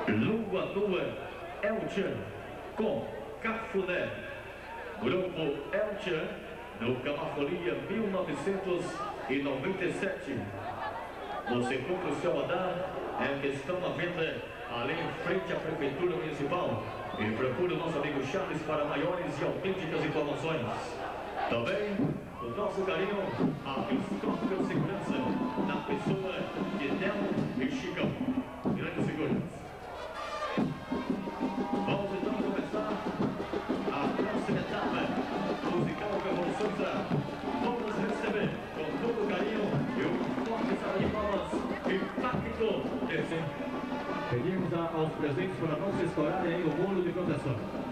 Lua Lua Elchan com Cafuné. Grupo Elchan no Camafolia 1997. Você compra o seu radar, é questão da venda ali em frente à Prefeitura Municipal. E procure o nosso amigo Charles para maiores e autênticas informações. Também o nosso carinho a Escópio Segurança, na pessoa de Nelo e Chicão. Grande segurança. Vamos então começar a próxima etapa musical Revoluções. Vamos receber com todo carinho e um forte salve de palmas Impacto desse. Pedimos aos presentes para não se estourarem aí o bolo de proteção.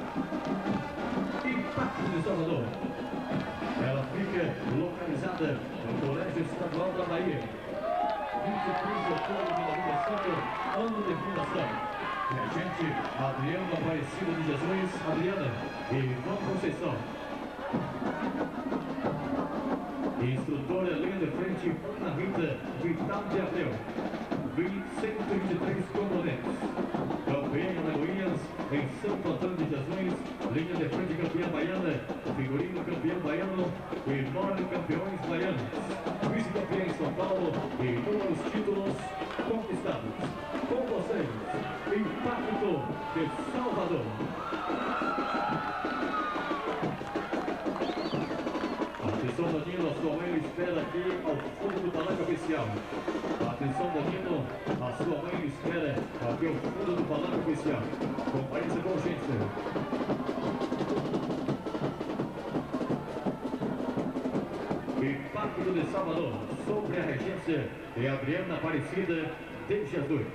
Impacto de Salvador. Ela fica localizada no Colégio Estadual da Bahia. 23 de outubro de 1995, ano de fundação. Regente Adriana Aparecida de Jesus, Adriana e Ivan Conceição. Instrutora linha de frente, Ana Rita Vital de Abreu. 123 componentes. Campeã em Alagoinhas, em Santo Antônio de Jesus, linha de frente campeã baiana, figurino campeão baiano e 9 campeões baianos. Vice-campeã em São Paulo e inúmeros títulos conquistados. Com vocês, Impacto de Salvador. Atenção, Danilo, a sua mãe espera aqui ao fundo do palanque oficial. Atenção, Danilo, a sua mãe espera aqui ao fundo do palanque oficial. Compareça com urgência. Impacto de Salvador, sobre a regência de Adriana Aparecida de Jesus.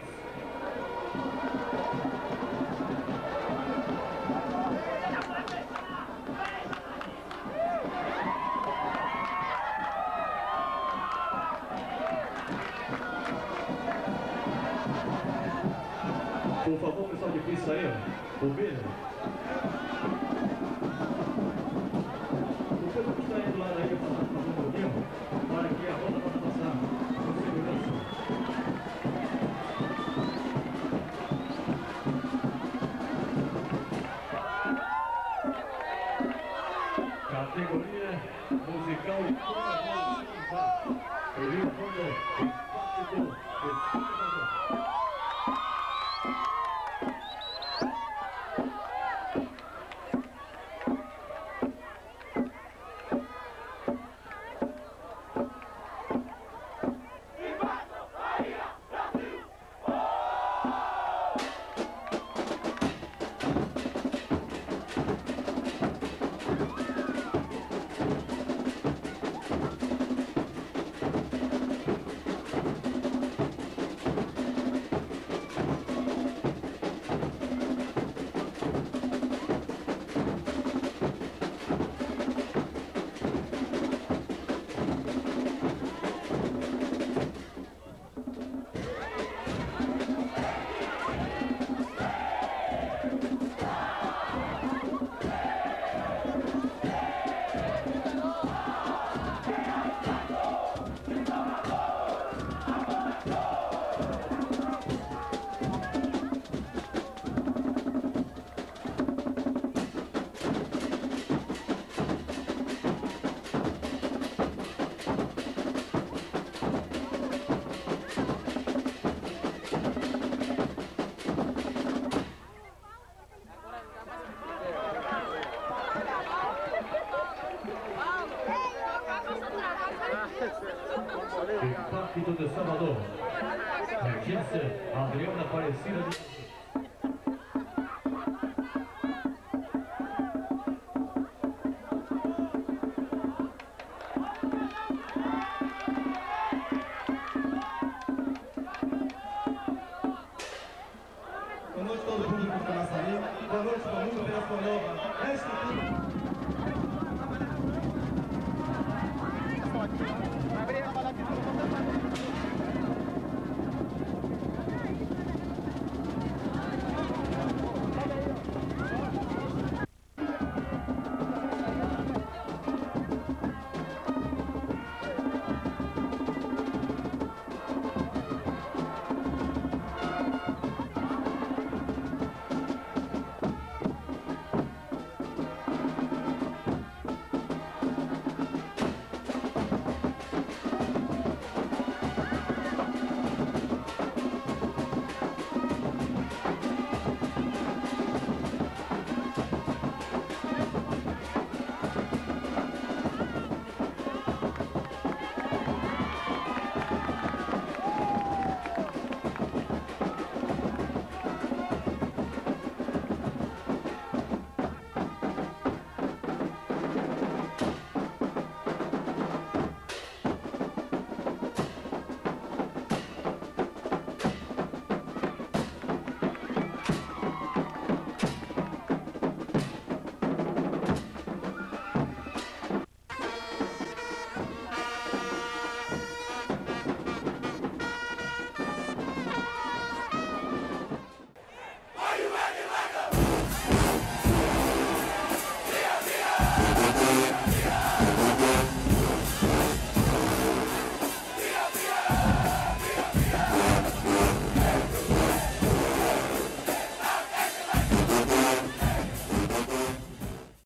Por favor, pessoal de pista aí, o Pedro. O Pedro que está indo lá daí, passando um pouquinho, para que a roda possa passar com segurança. Categoria musical e toda Impacto de Salvador. Impacto de Salvador. Regência Adriana Aparecida de Jesus. Boa noite a todo o público que está na salinha. Boa noite para o mundo Operação Nova. Thank